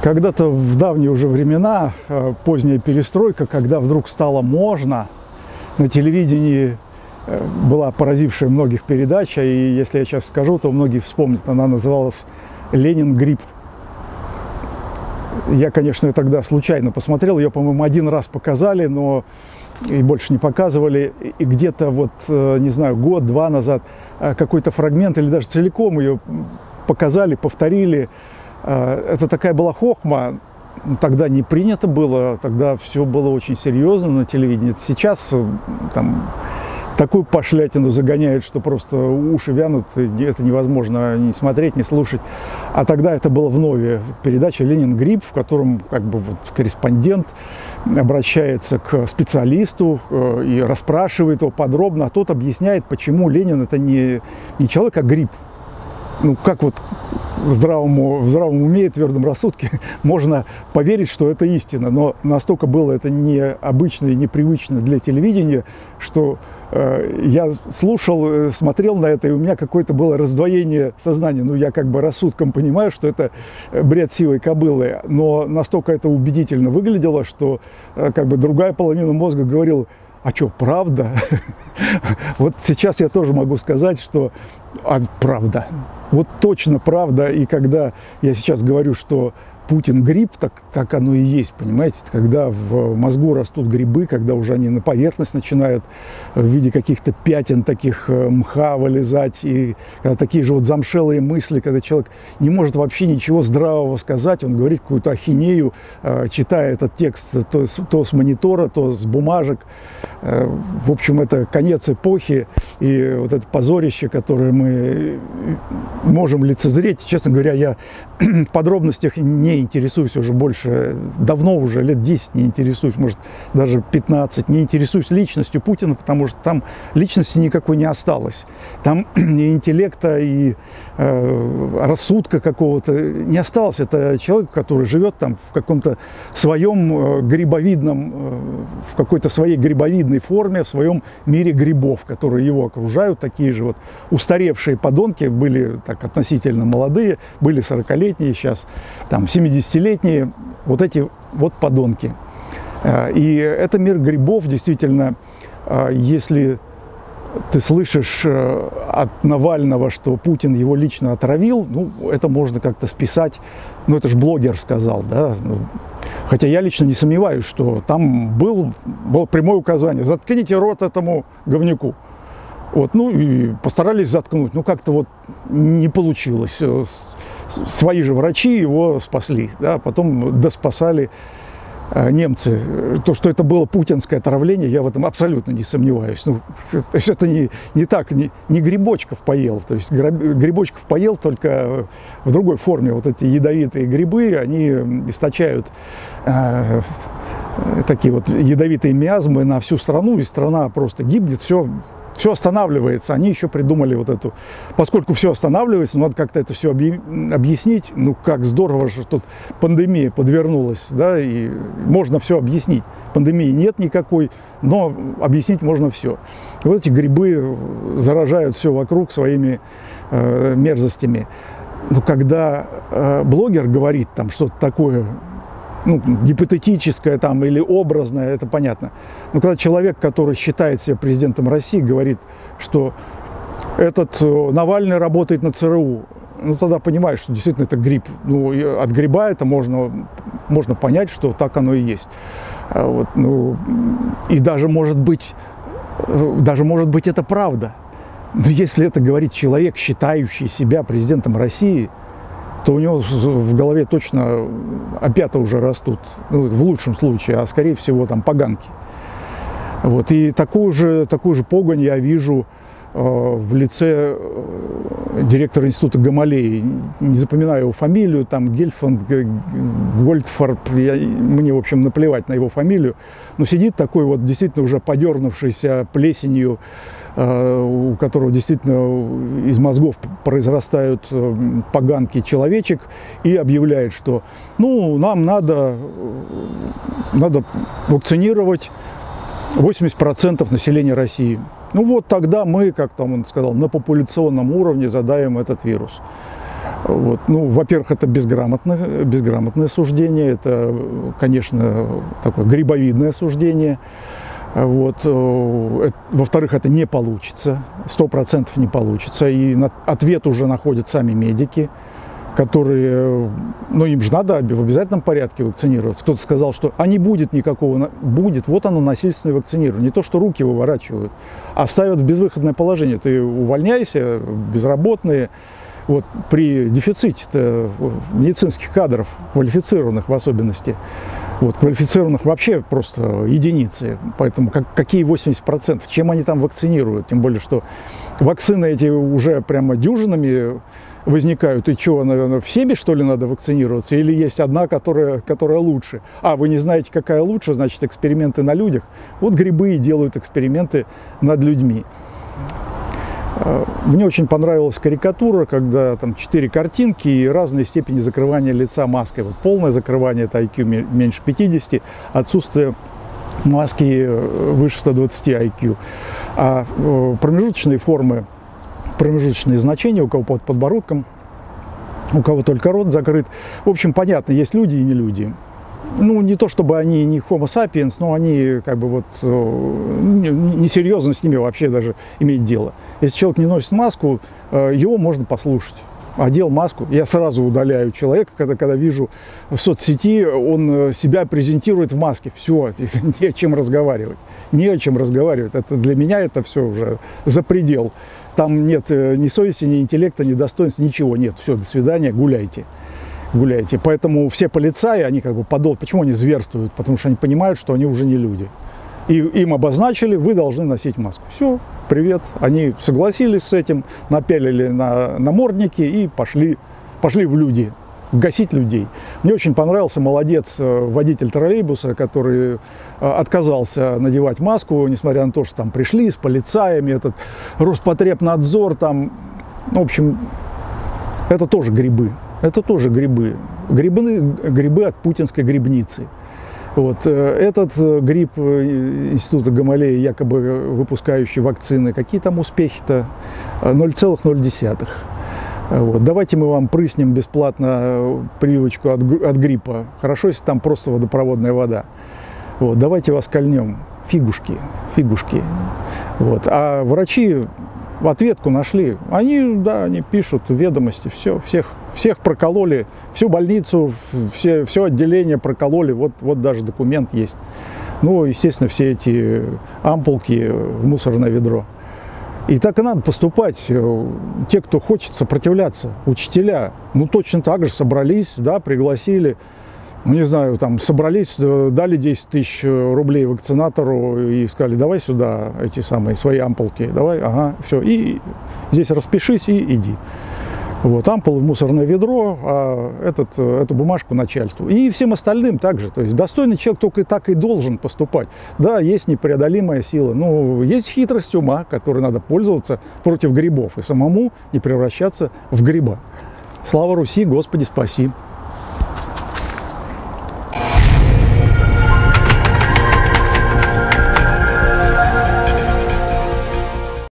Когда-то в давние уже времена, поздняя перестройка, когда вдруг стало можно, на телевидении была поразившая многих передача, и если я сейчас скажу, то многие вспомнят, она называлась «Ленин грипп». Я, конечно, ее тогда случайно посмотрел, ее, по-моему, один раз показали, но и больше не показывали. И где-то вот, не знаю, год-два назад какой-то фрагмент или даже целиком ее показали, повторили. Это такая была хохма, тогда не принято было, тогда все было очень серьезно на телевидении. Сейчас там такую пошлятину загоняют, что просто уши вянут, это невозможно ни смотреть, ни слушать. А тогда это было вновь передача «Ленин грипп», в котором как бы вот корреспондент обращается к специалисту и расспрашивает его подробно, а тот объясняет, почему Ленин это не человек, а грипп. Ну, как вот в здравом уме и твердом рассудке можно поверить, что это истина, но настолько было это необычно и непривычно для телевидения, что я слушал, смотрел на это, и у меня какое-то было раздвоение сознания. Ну, я как бы рассудком понимаю, что это бред сивой кобылы, но настолько это убедительно выглядело, что как бы другая половина мозга говорила: а что, правда? Вот сейчас я тоже могу сказать, что правда. Вот точно правда. И когда я сейчас говорю, что Путин грипп, так оно и есть, понимаете? Когда в мозгу растут грибы, когда уже они на поверхность начинают в виде каких-то пятен таких мха вылезать, и когда такие же вот замшелые мысли, когда человек не может вообще ничего здравого сказать, он говорит какую-то ахинею, читая этот текст то с монитора, то с бумажек. В общем, это конец эпохи, и вот это позорище, которое мы можем лицезреть. Честно говоря, я в подробностях не интересуюсь уже больше, давно уже, лет 10 не интересуюсь, может, даже 15, не интересуюсь личностью Путина, потому что там личности никакой не осталось. Там и интеллекта, и рассудка какого-то не осталось. Это человек, который живет там в каком-то своем грибовидном, в какой-то своей грибовидной форме, в своем мире грибов, которые его окружают, такие же вот устаревшие подонки, были так относительно молодые, были 40-летние, сейчас там 70-летние, вот эти вот подонки. И это мир грибов, действительно, если ты слышишь от Навального, что Путин его лично отравил, ну, это можно как-то списать, ну, это же блогер сказал, да, хотя я лично не сомневаюсь, что там было прямое указание: заткните рот этому говнюку. Вот, ну, и постарались заткнуть, ну, как-то вот не получилось. Свои же врачи его спасли, да, потом доспасали немцы. То, что это было путинское отравление, я в этом абсолютно не сомневаюсь. Ну, то есть это не так, не Грибочков поел. То есть Грибочков поел только в другой форме. Вот эти ядовитые грибы, они источают такие вот ядовитые миазмы на всю страну, и страна просто гибнет, все останавливается. Они еще придумали вот эту... Поскольку все останавливается, надо как-то это все объяснить. Ну, как здорово, что тут пандемия подвернулась, да, и можно все объяснить. Пандемии нет никакой, но объяснить можно все. И вот эти грибы заражают все вокруг своими мерзостями. Но когда блогер говорит там что-то такое, ну, гипотетическое там или образное, это понятно. Но когда человек, который считает себя президентом России, говорит, что этот Навальный работает на ЦРУ, ну, тогда понимаешь, что действительно это грипп. Ну, и от гриба это можно понять, что так оно и есть. Вот, ну, и даже может быть это правда. Но если это говорит человек, считающий себя президентом России, то у него в голове точно опята уже растут, ну, в лучшем случае, а скорее всего там поганки. Вот. И такую же погонь я вижу в лице директора института Гамалеи. Не запоминаю его фамилию, там Гельфанд, Гольдфарб, мне, в общем, наплевать на его фамилию. Но сидит такой вот действительно уже подернувшийся плесенью, у которого действительно из мозгов произрастают поганки, человечек, и объявляет, что ну, нам надо вакцинировать 80% населения России. Ну вот тогда мы, как там он сказал, на популяционном уровне задаем этот вирус. Вот. Ну, во-первых, это безграмотное суждение, это, конечно, такое грибовидное суждение. Вот. Во-вторых, это не получится, 100% не получится. И ответ уже находят сами медики, которые, ну, им же надо в обязательном порядке вакцинироваться. Кто-то сказал, что не будет никакого, будет, вот оно насильственное вакцинирование. Не то, что руки выворачивают, а ставят в безвыходное положение. Ты увольняйся, безработные. Вот, при дефиците медицинских кадров, квалифицированных в особенности, вот, квалифицированных вообще просто единицы, поэтому какие 80%, чем они там вакцинируют, тем более, что вакцины эти уже прямо дюжинами возникают, и что, наверное, всеми, что ли, надо вакцинироваться, или есть одна, которая лучше? Вы не знаете, какая лучше, значит, эксперименты на людях. Вот грибы и делают эксперименты над людьми. Мне очень понравилась карикатура, когда там 4 картинки и разные степени закрывания лица маской. Вот полное закрывание – это IQ меньше 50, отсутствие маски выше 120 IQ. А промежуточные формы, промежуточные значения, у кого под подбородком, у кого только рот закрыт. В общем, понятно, есть люди и не люди. Ну, не то чтобы они не Homo sapiens, но они как бы вот несерьезно с ними вообще даже иметь дело. Если человек не носит маску, его можно послушать. Одел маску, я сразу удаляю человека, когда вижу в соцсети, он себя презентирует в маске. Все, не о чем разговаривать. Не о чем разговаривать. Это для меня это все уже за предел. Там нет ни совести, ни интеллекта, ни достоинства, ничего нет. Все, до свидания, гуляйте. Гуляйте. Поэтому все полицаи, они как бы подол. Почему они зверствуют? Потому что они понимают, что они уже не люди. И им обозначили, вы должны носить маску. Все, привет. Они согласились с этим, напялили на намордники и пошли в люди, гасить людей. Мне очень понравился, молодец, водитель троллейбуса, который отказался надевать маску, несмотря на то, что там пришли с полицаями, этот Роспотребнадзор, там, в общем, это тоже грибы. Это тоже грибы. Грибы от путинской грибницы. Вот. Этот гриб Института Гамалеи, якобы выпускающий вакцины, какие там успехи-то? 0,0. Вот. Давайте мы вам прыснем бесплатно прививочку от гриппа. Хорошо, если там просто водопроводная вода. Вот. Давайте вас кольнем. Фигушки. Вот. А врачи ответку нашли. Они пишут ведомости, всех прокололи, всю больницу, все отделение прокололи, вот даже документ есть. Ну, естественно, все эти ампулки в мусорное ведро. И так и надо поступать. Те, кто хочет сопротивляться, учителя, ну, точно так же собрались, да, пригласили, ну, не знаю, там, собрались, дали 10 тысяч рублей вакцинатору и сказали, давай сюда эти самые свои ампулки, давай, ага, все, и здесь распишись и иди. Вот, ампулы в мусорное ведро, а эту бумажку начальству. И всем остальным также. То есть достойный человек только так и должен поступать. Да, есть непреодолимая сила, но есть хитрость ума, которой надо пользоваться против грибов и самому не превращаться в гриба. Слава Руси, Господи спаси!